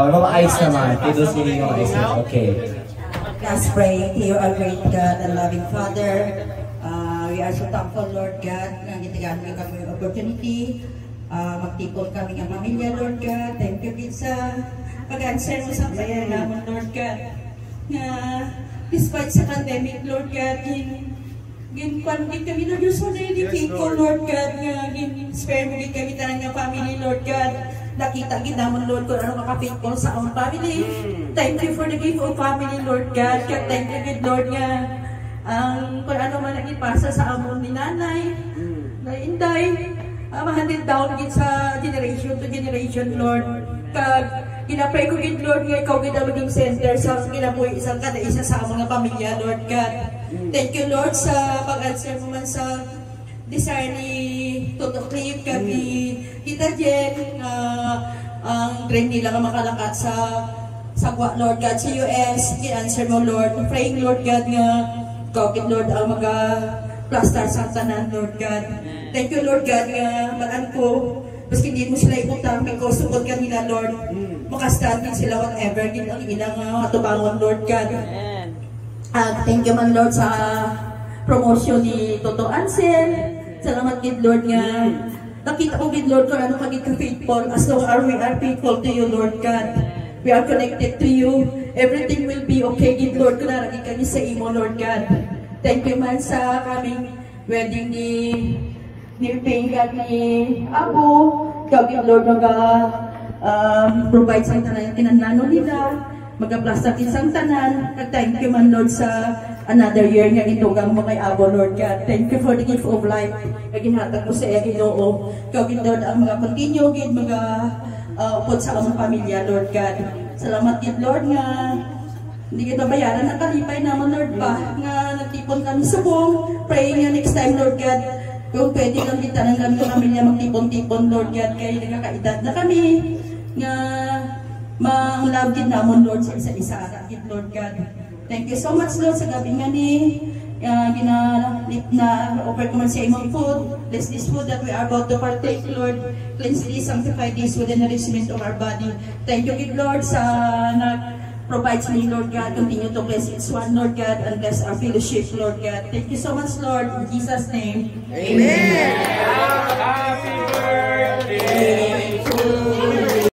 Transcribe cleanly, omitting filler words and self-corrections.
mga eyes naman. Kidos nila yung eyes naman. Okay. Let's pray. You are great God and loving Father. We are so thankful, Lord God, na gitigaan mo kami yung opportunity. Magtipon kami ng pamilya, Lord God. Thank you, God, sa pag-answer mo sa prayer namin, Lord God. Na despite sa pandemic, Lord God, gin-pandit kami, Lord, you're so really thankful, Lord God, nga gin-spare mo din kami tanang ng family, Lord God. Nakita ginamon, Lord, kung ano maka-faithful sa among family. Thank you for the gift of family, Lord God. Thank you, good Lord, nga kung ano man ang ipasa sa amon ni nanay, na inday, mahandid down gid sa generation to generation, Lord. Kag ginapray ko gid, Lord, nga ikaw gid ang maging center sa kinabuhi isang kada isa sa among pamilya, Lord God. Thank you, Lord, sa pag-answer mo man sa desire ni Toto Clip, kami Tita Jen, ang dream nila nga makalakat sa sagwa, Lord God, sa US. I-answer mo, Lord. Praying, Lord God, nga ikaw, Lord, ang mga-plaster sa tanan, Lord God. Thank you, Lord God, nga malaan ko, maski hindi mo sila ibutang, because sukod ka nila, Lord, makastart din sila whatever, din ang ilang matubangon, Lord God. Thank you man, Lord, sa promotion ni Toto Ansel. Salamat, good Lord, nga nakita ko, good Lord, kung ano kagit ka-faithful, as long as we are faithful to you, Lord God. We are connected to you. Everything will be okay, good Lord, kung naragin kami sa imo, Lord God. Thank you man sa kaming wedding ni Pingat ni Abu. Ikaw, good Lord, provide sa tanan yung tinanlano nila, mag-aplastak isang tanan. Thank you man, Lord, sa another year nga itugang mo kay Abo, Lord God. Thank you for the gift of life. Ginhatag ko sa iya, Ginoo. Ikaw, Lord, ang mga continue, mga upod sa among pamilya, Lord God. Salamat, Lord, nga hindi kita bayaran ang kalipay naman, Lord, pa. Nga nagtipon kami sa buong. Praying nga next time, Lord God, kung pwede kang kita ng kami pamilya magtipon-tipon, Lord God, kaya nagkakaedad na kami. Nga mang-love din naman, Lord, sa isa-isa. Lord God. Thank you so much, Lord, sa gabi nga ni offer ko man sa imong food. Bless this food that we are about to partake, Lord. Cleanse this, sanctify this with the nourishment of our body. Thank you, good Lord, sa nag-provide me, Lord God. Continue to bless each one, Lord God, and bless our fellowship, Lord God. Thank you so much, Lord. In Jesus' name. Amen. Amen.